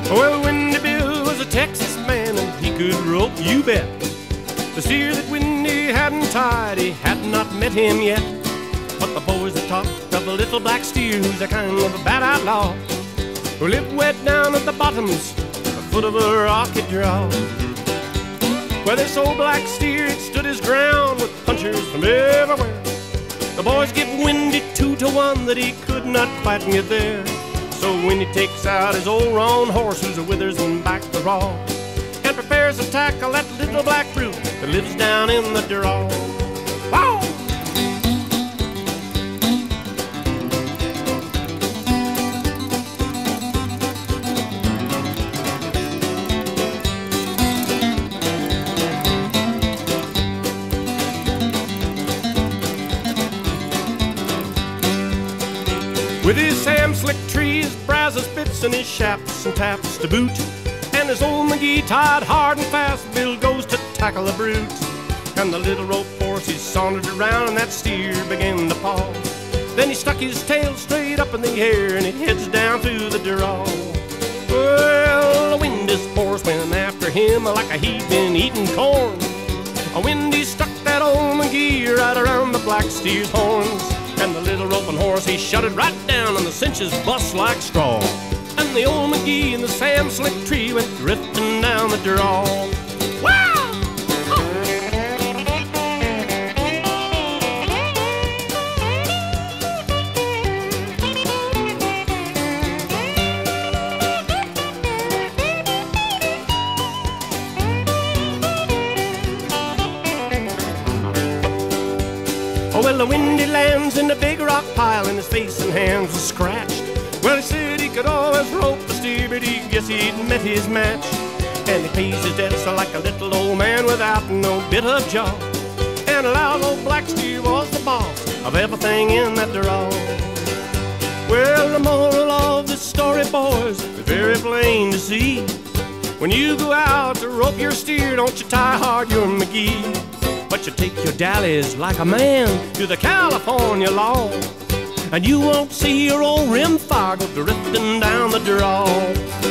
Well, Windy Bill was a Texas man, and he could rope, you bet. The steer that Windy hadn't tied, he had not met him yet. But the boys that talked of a little black steer who's a kind of a bad outlaw, who lived wet down at the bottoms, a foot of a rocky draw. Well, this old black steer had stood his ground with punchers from everywhere. The boys give Windy 2-to-1 that he could not quite get there. So Windy takes out his old roan horse, who's a withers and back the raw, and prepares to tackle that little black brute that lives down in the draw. Wow! With his Sam Slick tree, his brazos bits, and his shaps and taps to boot, and his old McGee tied hard and fast, Bill goes to tackle the brute. And the little rope horse, he sauntered around, and that steer began to paw. Then he stuck his tail straight up in the air, and he heads down through the draw. Well, the Windy's horse went after him like he'd been eating corn. A Windy stuck that old McGee right around the black steer's horns. And the little roping horse, he shut it right down, and the cinches bust like straw. And the old McGee and the Sam Slick tree went drifting down the draw. Wow! Oh, well, the Windy lands in the big rock pile, and his face and hands were scratched. Well, he said he could always rope the steer, but he guessed he'd met his match. And he pays his debts like a little old man without no bit of jaw, and allows old black steer was the boss of everything in that draw. Well, the moral of this story, boys, is very plain to see. When you go out to rope your steer, don't you tie hard your McGee, but you take your dallies like a man to the California law, and you won't see your old rim fire go drifting down the draw.